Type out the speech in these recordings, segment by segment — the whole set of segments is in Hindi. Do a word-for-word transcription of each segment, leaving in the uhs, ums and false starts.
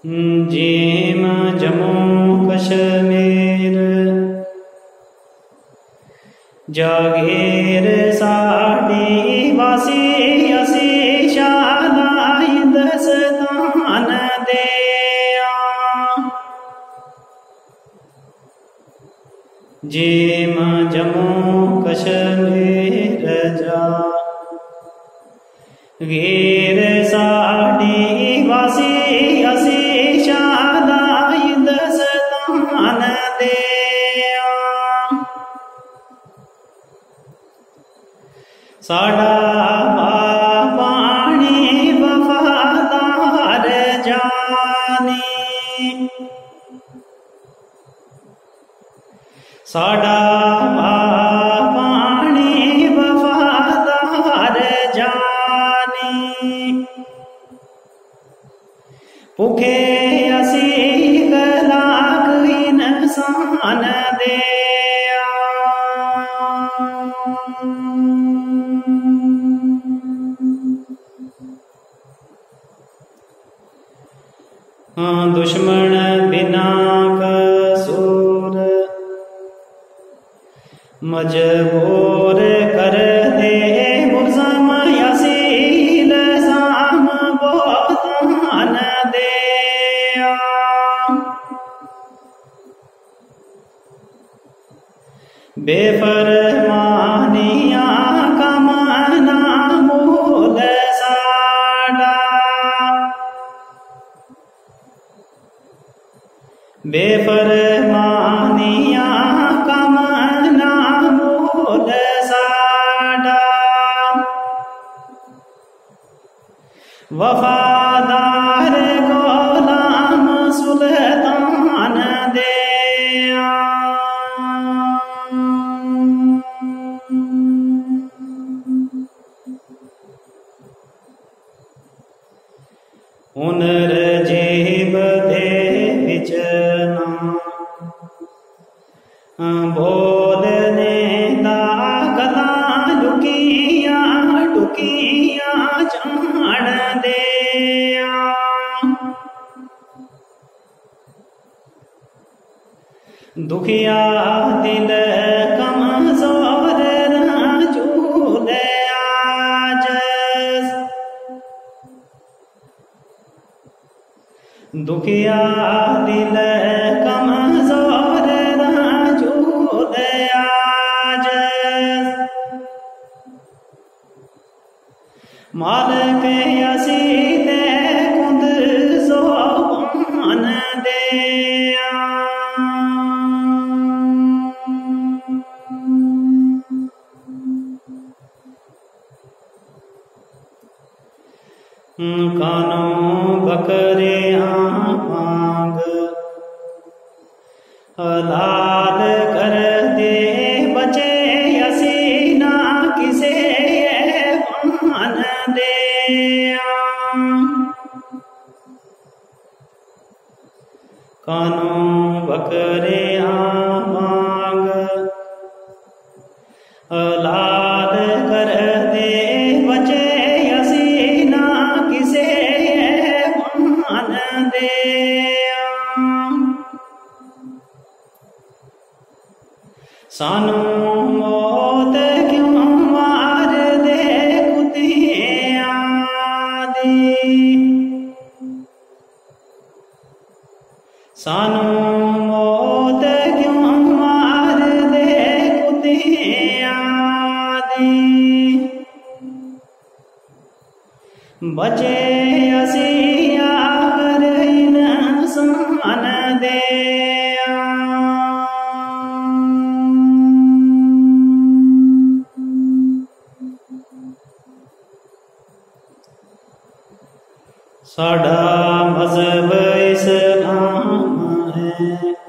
जेम जम्मू कश्मीर जागीर साडी वासी असी शादा हिंदुस्तान देया। जेम जम्मू कश्मीर जा गिर साडी वासी असी शादा हिंदुस्तान देया। साडा पानी वफादार जानी, साडा पानी वफादार जानी। भुखे असी गलाक इंसान देया। दुश्मन बिना कसूर मजबूर कर दे मुल्ज़म यसील साम बोतान देया। बेफरमानिया का मना मूल साडा, बेफरमानिया का मना मूल साडा। वफादार गुलाम सुल्तान देया। हुनर जेब दे विच बोलने दा गलां लुकिया टुकिया जान देया। दुखिया दिल कमजोर रजूल आजिज़, दुखिया दिल कमजोर रजूल आजिज़। मालिक यसीद खुद ज़ुबान देया। कानो बकरे मांग हलाल कर दे बचे असी ना किसे मान देया। कानो बकरे मांग हलाल कर दे बचे असी ना किसे मान देया। सानू मौत क्यों मार दे कुतिया दी, सानू मौत क्यों मार दे कुतिया दी। बचे असी आखिर इंसान देया। साडा मज़हब इस्लाम है,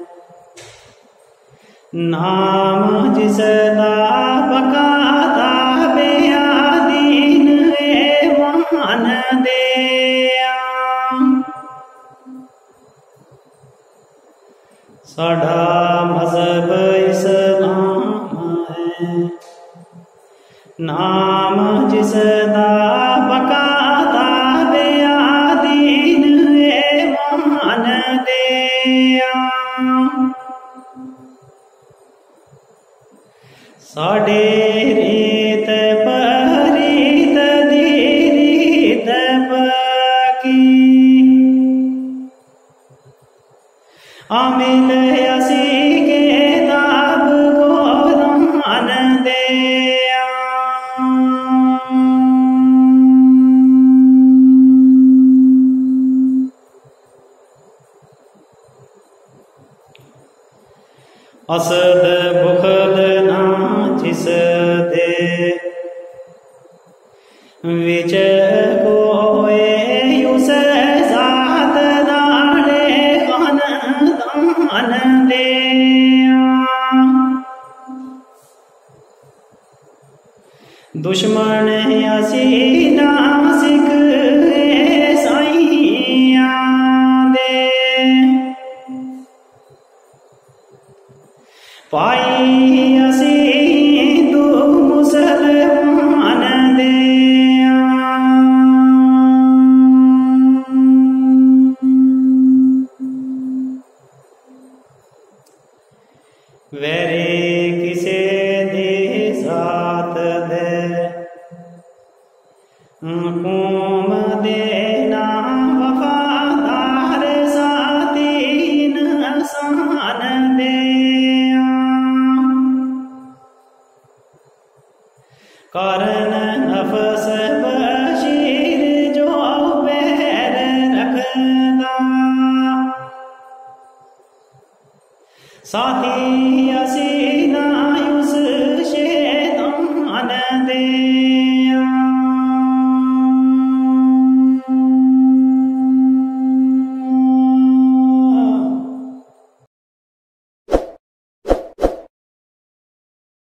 नाम जिसदा बकाता बेआदीन ईमान देया। साडा मज़हब इस्लाम है, नाम जिसदा बकाता बेआदीन ईमान साढ़े रीत परीत दीरीत पकी आमिल असी के ताब गोरान दे असद बुखद ना जिस दे विच कोए युस सात दाले खान दान दे दुश्मन असी नासिक साइया दे पाई असी दो मुसलमान दे वेरे किसे दे साथ दे कौम देना वफादार साथीन आसान दे कारण नफस बशीर जो पैर रखता साथी असी नायुस शैतान दे